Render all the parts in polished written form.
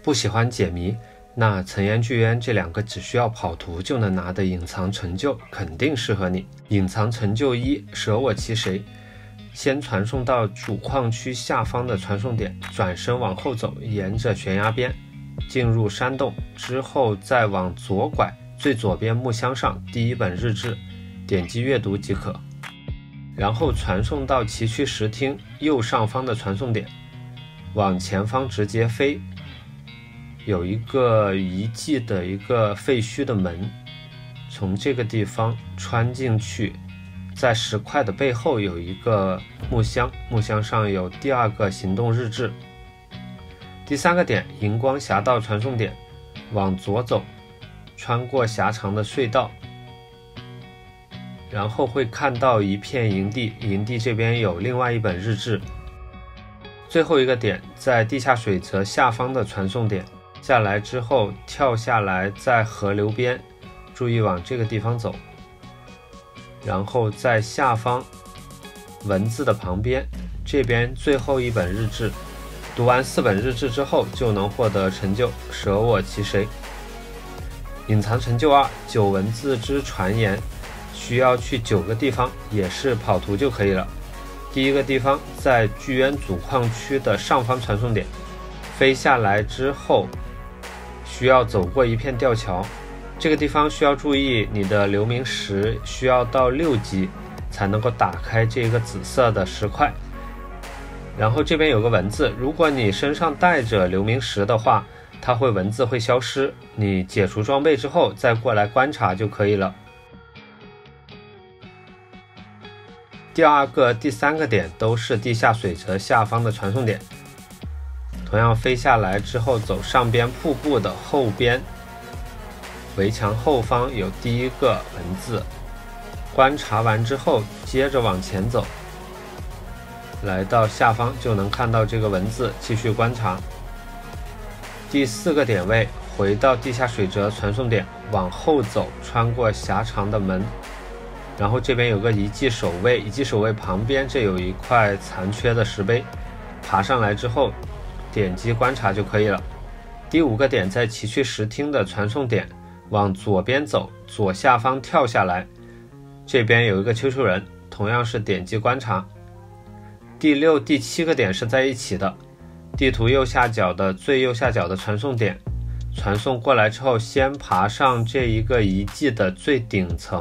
不喜欢解谜，那岑岩巨渊这2个只需要跑图就能拿的隐藏成就肯定适合你。隐藏成就1，舍我其谁。先传送到主矿区下方的传送点，转身往后走，沿着悬崖边进入山洞，之后再往左拐，最左边木箱上第1本日志，点击阅读即可。然后传送到崎岖石厅右上方的传送点，往前方直接飞，有一个遗迹的一个废墟的门，从这个地方穿进去，在石块的背后有一个木箱，木箱上有第2个行动日志。第3个点，荧光峡道传送点，往左走，穿过狭长的隧道，然后会看到一片营地，营地这边有另外1本日志。最后一个点，在地下水泽下方的传送点，下来之后跳下来，在河流边，注意往这个地方走，然后在下方文字的旁边，这边最后1本日志。读完4本日志之后，就能获得成就舍我其谁。隐藏成就2，9文字之传言，需要去9个地方，也是跑图就可以了。第1个地方在巨渊主矿区的上方传送点，飞下来之后需要走过一片吊桥，这个地方需要注意你的流明石需要到6级才能够打开这个紫色的石块。然后这边有个文字，如果你身上带着流明石的话，它文字会消失，你解除装备之后再过来观察就可以了。第2个、第3个点都是地下水泽下方的传送点，同样飞下来之后走上边瀑布的后边，围墙后方有第1个文字，观察完之后接着往前走，来到下方就能看到这个文字，继续观察。第4个点位，回到地下水泽传送点，往后走，穿过狭长的门，然后这边有个遗迹守卫，遗迹守卫旁边这有一块残缺的石碑，爬上来之后点击观察就可以了。第5个点在崎岖石厅的传送点，往左边走，左下方跳下来，这边有一个丘丘人，同样是点击观察。第6、第7个点是在一起的，地图右下角的最右下角的传送点，传送过来之后先爬上这一个遗迹的最顶层，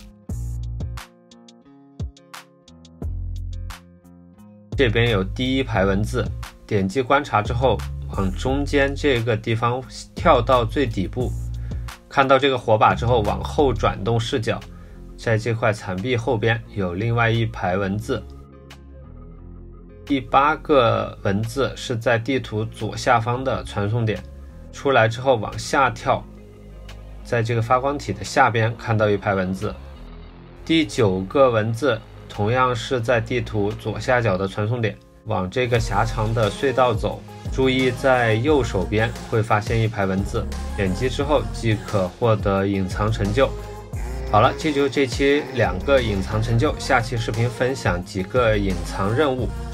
这边有第1排文字，点击观察之后往中间这个地方跳到最底部，看到这个火把之后往后转动视角，在这块残壁后边有另外1排文字。第8个文字是在地图左下方的传送点，出来之后往下跳，在这个发光体的下边看到1排文字。第9个文字同样是在地图左下角的传送点，往这个狭长的隧道走，注意在右手边会发现1排文字，点击之后即可获得隐藏成就。好了，这就这期2个隐藏成就，下期视频分享几个隐藏任务。